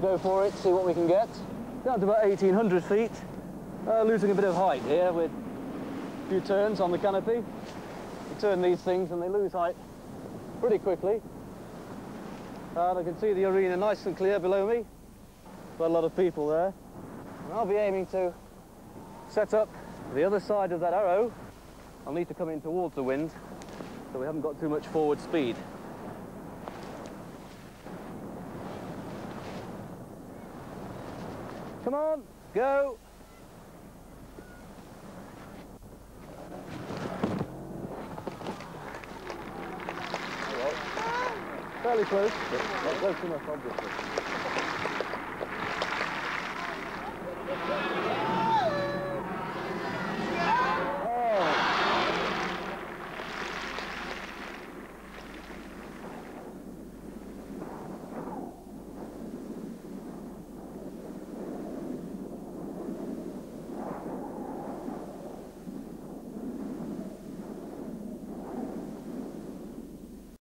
go for it, see what we can get. Down to about 1,800 feet. Losing a bit of height here with a few turns on the canopy. You turn these things and they lose height pretty quickly. And I can see the arena nice and clear below me. Quite a lot of people there. And I'll be aiming to set up the other side of that arrow. I'll need to come in towards the wind so we haven't got too much forward speed. Come on, go! Fairly close, but not close enough, obviously.